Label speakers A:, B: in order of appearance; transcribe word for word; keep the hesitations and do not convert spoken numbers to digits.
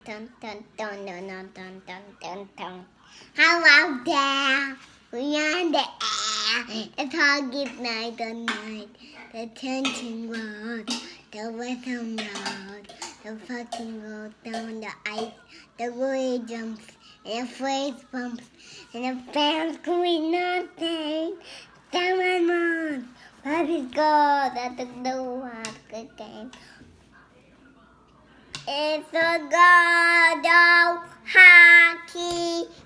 A: dun, dun, dun, dun, dun, dun, dun, dun, dun. Hello there, we are in the air. It's all good night and night. The changing road, the western road, the fucking road down the ice, the way jumps, and the face bumps, and the fans going nothing. Down my mouth, let it go, that the blue heart good game. It's a god of hockey.